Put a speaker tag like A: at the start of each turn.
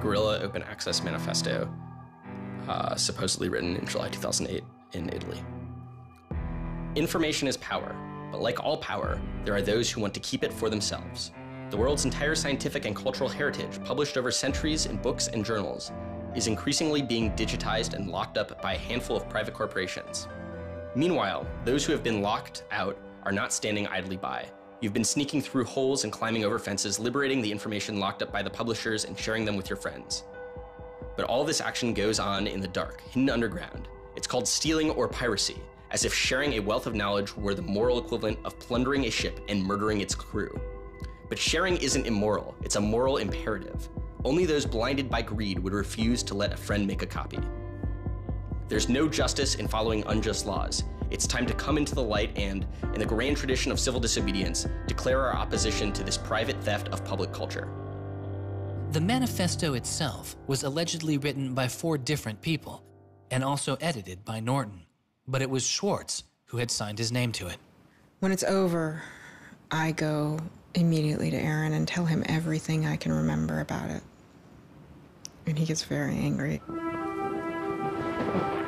A: Guerrilla Open Access Manifesto, supposedly written in July 2008 in Italy. Information is power, but like all power, there are those who want to keep it for themselves. The world's entire scientific and cultural heritage, published over centuries in books and journals, is increasingly being digitized and locked up by a handful of private corporations. Meanwhile, those who have been locked out are not standing idly by. You've been sneaking through holes and climbing over fences, liberating the information locked up by the publishers and sharing them with your friends. But all this action goes on in the dark, hidden underground. It's called stealing or piracy, as if sharing a wealth of knowledge were the moral equivalent of plundering a ship and murdering its crew. But sharing isn't immoral, it's a moral imperative. Only those blinded by greed would refuse to let a friend make a copy. There's no justice in following unjust laws. It's time to come into the light and, in the grand tradition of civil disobedience, declare our opposition to this private theft of public culture.
B: The manifesto itself was allegedly written by 4 different people and also edited by Norton, but it was Schwartz who had signed his name to it.
C: When it's over, I go immediately to Aaron and tell him everything I can remember about it. And he gets very angry.